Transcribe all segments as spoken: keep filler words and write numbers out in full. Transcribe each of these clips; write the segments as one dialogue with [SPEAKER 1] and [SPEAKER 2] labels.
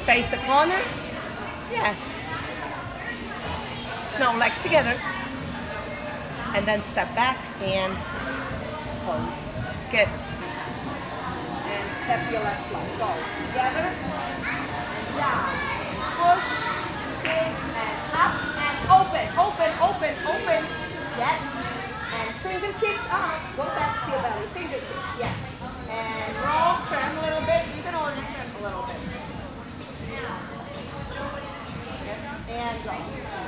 [SPEAKER 1] Face the corner. Yeah. No, legs together. And then step back and pose. Good. And step your left leg. Go together. Down. Push. Sit and up and open. Open, open, open. Yes. And fingertips up. Go back to your belly. Fingertips. Yes. And roll. Turn a little bit. You can only turn a little bit. Yes. And go.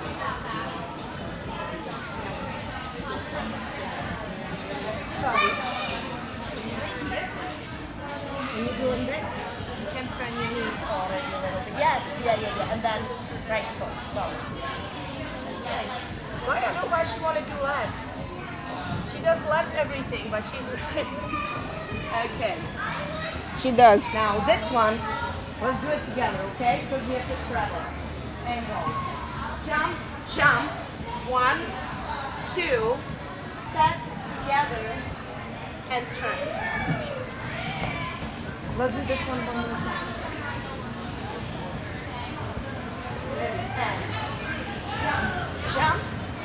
[SPEAKER 1] When you're doing this, you can turn your knees forward a little bit. Yes, yeah, yeah, yeah. And then right foot. Go. Okay. Well, I don't know why she wanted to do left. She does left everything, but she's right. Okay.
[SPEAKER 2] She does.
[SPEAKER 1] Now this one, let's do it together, okay? Because we have to travel. And go. Jump, jump. One, two, step together, and turn. Let's do this one one more time. Ready, and jump, jump.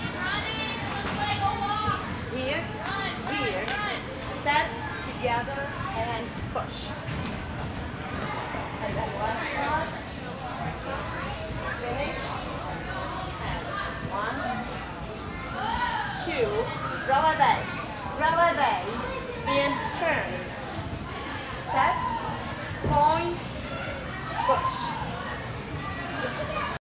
[SPEAKER 1] Here, here, step together, and push. And then last one. Finish. And one, two, releve, releve.